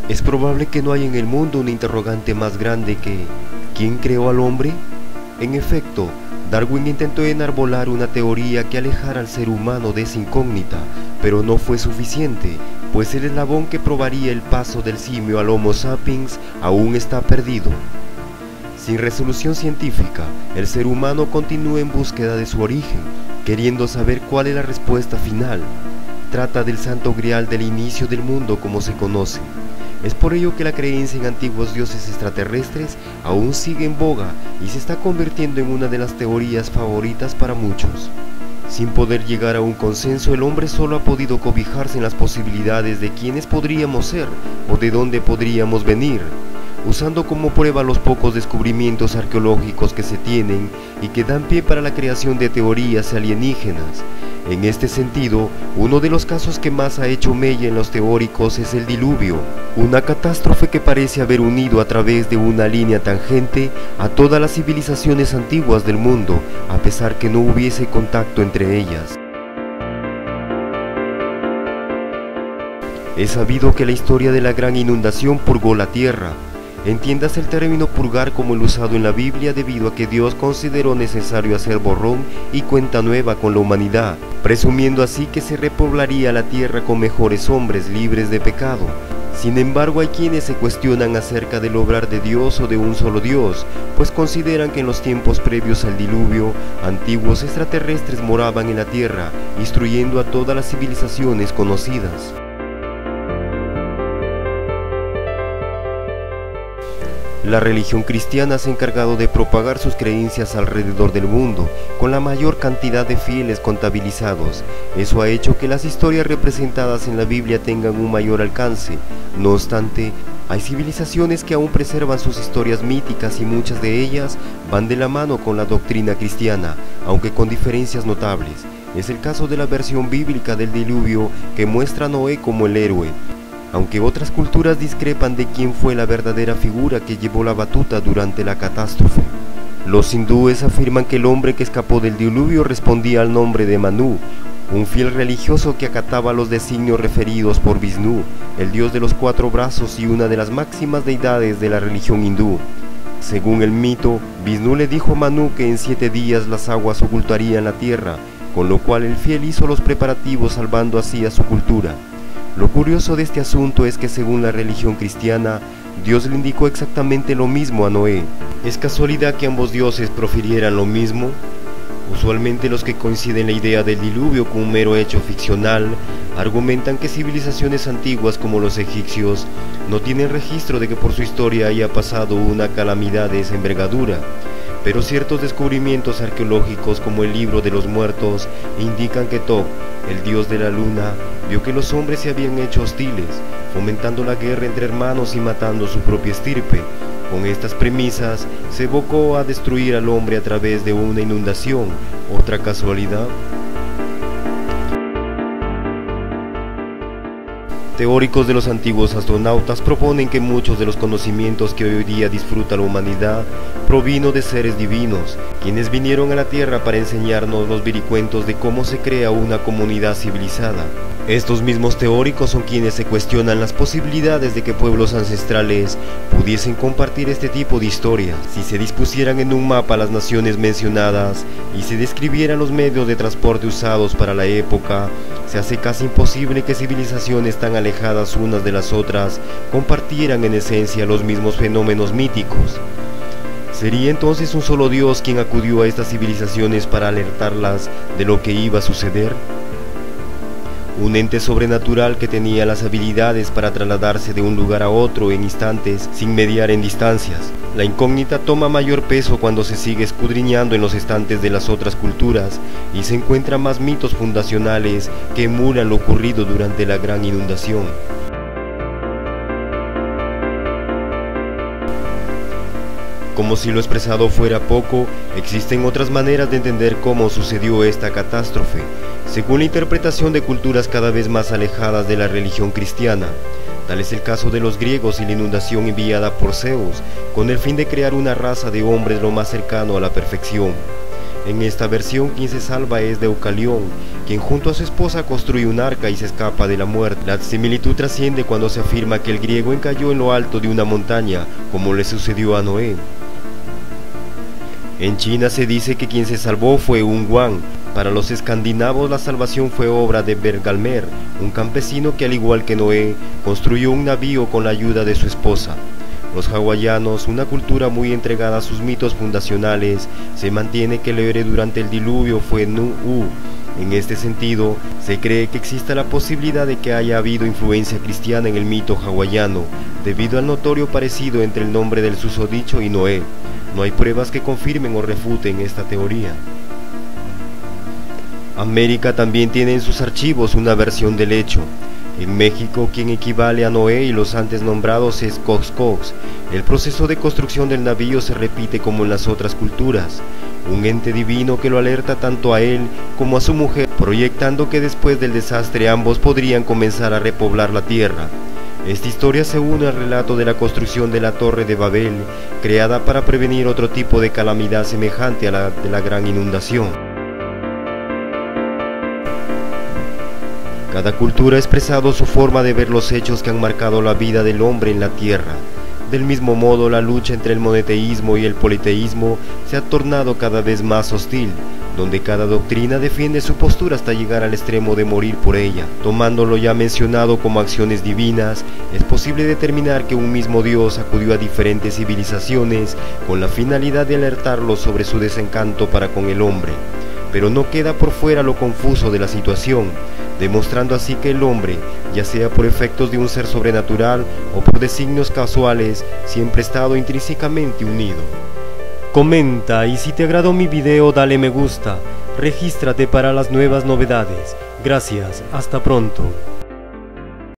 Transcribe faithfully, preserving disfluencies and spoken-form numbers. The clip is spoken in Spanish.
Es probable que no haya en el mundo un interrogante más grande que ¿quién creó al hombre? En efecto, Darwin intentó enarbolar una teoría que alejara al ser humano de esa incógnita, pero no fue suficiente, pues el eslabón que probaría el paso del simio al Homo sapiens aún está perdido. Sin resolución científica, el ser humano continúa en búsqueda de su origen, queriendo saber cuál es la respuesta final. Trata del santo grial del inicio del mundo como se conoce. Es por ello que la creencia en antiguos dioses extraterrestres aún sigue en boga y se está convirtiendo en una de las teorías favoritas para muchos. Sin poder llegar a un consenso, el hombre solo ha podido cobijarse en las posibilidades de quiénes podríamos ser o de dónde podríamos venir, usando como prueba los pocos descubrimientos arqueológicos que se tienen y que dan pie para la creación de teorías alienígenas. En este sentido, uno de los casos que más ha hecho mella en los teóricos es el diluvio, una catástrofe que parece haber unido a través de una línea tangente a todas las civilizaciones antiguas del mundo, a pesar que no hubiese contacto entre ellas. Es sabido que la historia de la gran inundación purgó la tierra. Entiéndase el término purgar como el usado en la Biblia debido a que Dios consideró necesario hacer borrón y cuenta nueva con la humanidad, presumiendo así que se repoblaría la tierra con mejores hombres libres de pecado. Sin embargo, hay quienes se cuestionan acerca del obrar de Dios o de un solo Dios, pues consideran que en los tiempos previos al diluvio, antiguos extraterrestres moraban en la tierra, instruyendo a todas las civilizaciones conocidas. La religión cristiana se ha encargado de propagar sus creencias alrededor del mundo, con la mayor cantidad de fieles contabilizados. Eso ha hecho que las historias representadas en la Biblia tengan un mayor alcance. No obstante, hay civilizaciones que aún preservan sus historias míticas y muchas de ellas van de la mano con la doctrina cristiana, aunque con diferencias notables. Es el caso de la versión bíblica del diluvio que muestra a Noé como el héroe, aunque otras culturas discrepan de quién fue la verdadera figura que llevó la batuta durante la catástrofe. Los hindúes afirman que el hombre que escapó del diluvio respondía al nombre de Manu, un fiel religioso que acataba los designios referidos por Vishnu, el dios de los cuatro brazos y una de las máximas deidades de la religión hindú. Según el mito, Vishnu le dijo a Manu que en siete días las aguas ocultarían la tierra, con lo cual el fiel hizo los preparativos salvando así a su cultura. Lo curioso de este asunto es que según la religión cristiana, Dios le indicó exactamente lo mismo a Noé. ¿Es casualidad que ambos dioses profirieran lo mismo? Usualmente los que coinciden la idea del diluvio con un mero hecho ficcional, argumentan que civilizaciones antiguas como los egipcios no tienen registro de que por su historia haya pasado una calamidad de esa envergadura. Pero ciertos descubrimientos arqueológicos como el libro de los muertos indican que Thoth, el dios de la luna, vio que los hombres se habían hecho hostiles, fomentando la guerra entre hermanos y matando su propia estirpe. Con estas premisas, se evocó a destruir al hombre a través de una inundación. ¿Otra casualidad? Teóricos de los antiguos astronautas proponen que muchos de los conocimientos que hoy día disfruta la humanidad provino de seres divinos, quienes vinieron a la Tierra para enseñarnos los vericuentos de cómo se crea una comunidad civilizada. Estos mismos teóricos son quienes se cuestionan las posibilidades de que pueblos ancestrales pudiesen compartir este tipo de historias. Si se dispusieran en un mapa las naciones mencionadas y se describieran los medios de transporte usados para la época, se hace casi imposible que civilizaciones tan alejadas unas de las otras compartieran en esencia los mismos fenómenos míticos. ¿Sería entonces un solo Dios quien acudió a estas civilizaciones para alertarlas de lo que iba a suceder? Un ente sobrenatural que tenía las habilidades para trasladarse de un lugar a otro en instantes sin mediar en distancias. La incógnita toma mayor peso cuando se sigue escudriñando en los estantes de las otras culturas y se encuentran más mitos fundacionales que emulan lo ocurrido durante la gran inundación. Como si lo expresado fuera poco, existen otras maneras de entender cómo sucedió esta catástrofe, según la interpretación de culturas cada vez más alejadas de la religión cristiana. Tal es el caso de los griegos y la inundación enviada por Zeus, con el fin de crear una raza de hombres lo más cercano a la perfección. En esta versión quien se salva es Deucalión, quien junto a su esposa construye un arca y se escapa de la muerte. La similitud trasciende cuando se afirma que el griego encalló en lo alto de una montaña, como le sucedió a Noé. En China se dice que quien se salvó fue un guan. Para los escandinavos la salvación fue obra de Bergalmer, un campesino que al igual que Noé, construyó un navío con la ayuda de su esposa. Los hawaianos, una cultura muy entregada a sus mitos fundacionales, se mantiene que el héroe durante el diluvio fue Nu-U. En este sentido, se cree que exista la posibilidad de que haya habido influencia cristiana en el mito hawaiano, debido al notorio parecido entre el nombre del susodicho y Noé. No hay pruebas que confirmen o refuten esta teoría. América también tiene en sus archivos una versión del hecho. En México, quien equivale a Noé y los antes nombrados es Coxcox. El proceso de construcción del navío se repite como en las otras culturas. Un ente divino que lo alerta tanto a él como a su mujer, proyectando que después del desastre ambos podrían comenzar a repoblar la tierra. Esta historia se une al relato de la construcción de la Torre de Babel, creada para prevenir otro tipo de calamidad semejante a la de la gran inundación. Cada cultura ha expresado su forma de ver los hechos que han marcado la vida del hombre en la tierra. Del mismo modo, la lucha entre el monoteísmo y el politeísmo se ha tornado cada vez más hostil, donde cada doctrina defiende su postura hasta llegar al extremo de morir por ella. Tomando lo ya mencionado como acciones divinas, es posible determinar que un mismo Dios acudió a diferentes civilizaciones con la finalidad de alertarlos sobre su desencanto para con el hombre. Pero no queda por fuera lo confuso de la situación, demostrando así que el hombre, ya sea por efectos de un ser sobrenatural o por designios casuales, siempre ha estado intrínsecamente unido. Comenta, y si te agradó mi video dale me gusta, regístrate para las nuevas novedades. Gracias, hasta pronto.